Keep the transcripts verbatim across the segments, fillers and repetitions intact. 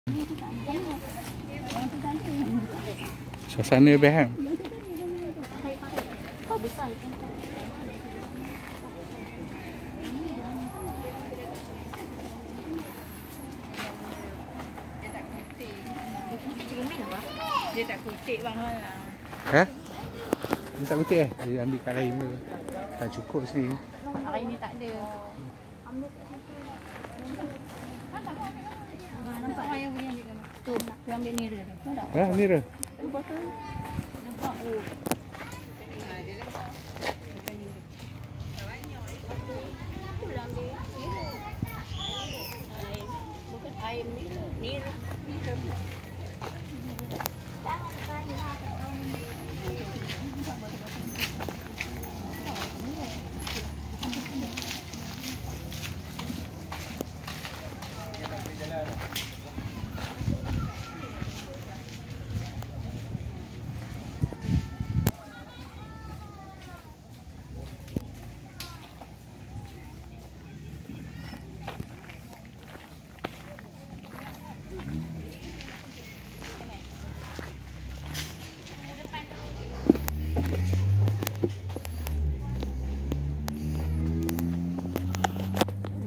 Suasana best kan? Dia tak kutip bang lah. Ha? Dia tak kutip eh? Dia ambil kat lain tu. Tak cukup sini. Hari ni tak ada. Nampak ayah boleh ambil gambar. Tu, tu ambil mirror tu. Nampak? Ha, ni dah. Nampak tu. Nampak tu. Bukan air mirror. Mirror.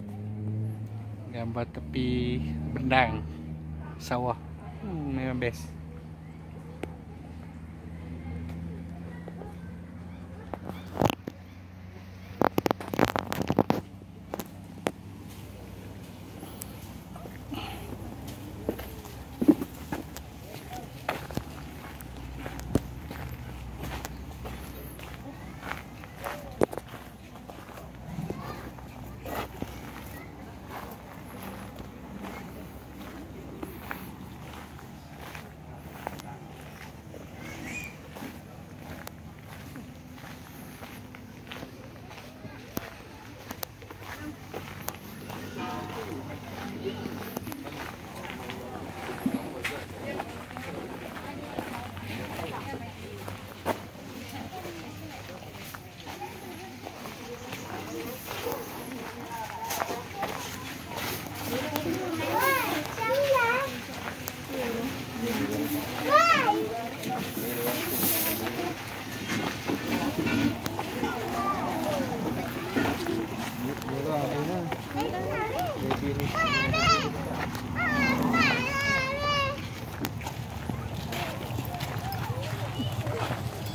Gambar tepi bendang sawah. Hmm, memang best.